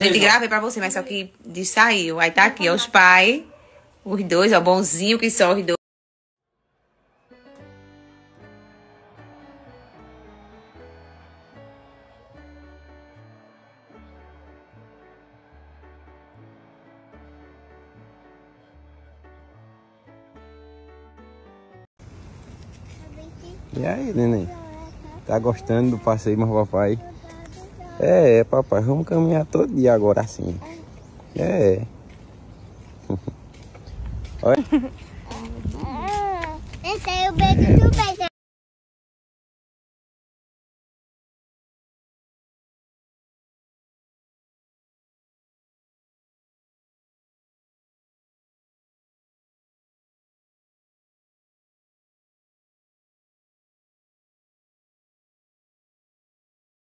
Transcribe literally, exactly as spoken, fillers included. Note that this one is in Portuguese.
gente gravei pra você, mas só que saiu. Aí tá aqui, ó, os pais, os dois, ó, bonzinho que são os dois. E aí, neném? Tá gostando do passeio, mas papai? É, é, papai, vamos caminhar todo dia agora assim. É. Olha. Esse é o beijo do beijo.